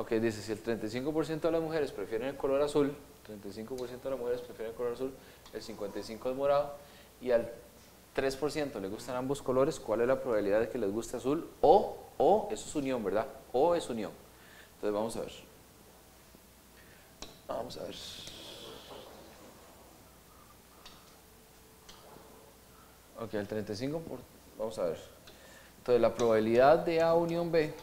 Ok, dice, si el 35% de las mujeres prefieren el color azul, 35% de las mujeres prefieren el color azul, el 55% es morado, y al 3% le gustan ambos colores, ¿cuál es la probabilidad de que les guste azul? O, eso es unión, ¿verdad? O es unión. Entonces vamos a ver. Vamos a ver. Ok, el 35%, vamos a ver. Entonces la probabilidad de A unión B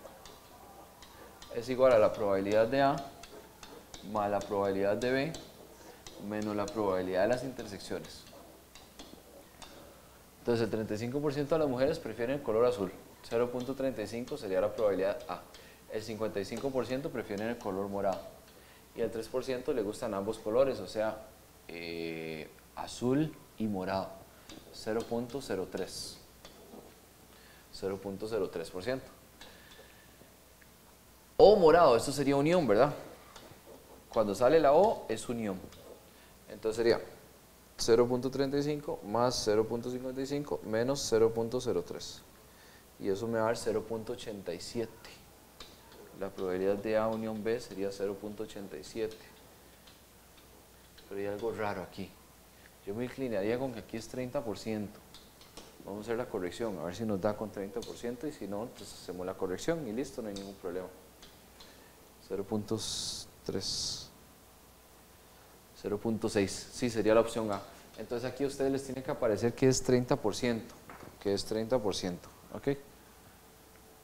es igual a la probabilidad de A más la probabilidad de B menos la probabilidad de las intersecciones. Entonces el 35% de las mujeres prefieren el color azul, 0.35 sería la probabilidad A. El 55% prefieren el color morado y el 3% le gustan ambos colores, o sea, azul y morado, 0.03. 0.03%. O morado, esto sería unión, ¿verdad? Cuando sale la O es unión. Entonces sería 0.35 más 0.55 menos 0.03. Y eso me va a dar 0.87. La probabilidad de A unión B sería 0.87. Pero hay algo raro aquí. Yo me inclinaría con que aquí es 30%. Vamos a hacer la corrección, a ver si nos da con 30% y si no, pues hacemos la corrección y listo, no hay ningún problema. 0.3, 0.6, sí, sería la opción A. Entonces aquí a ustedes les tiene que aparecer que es 30%, ¿ok?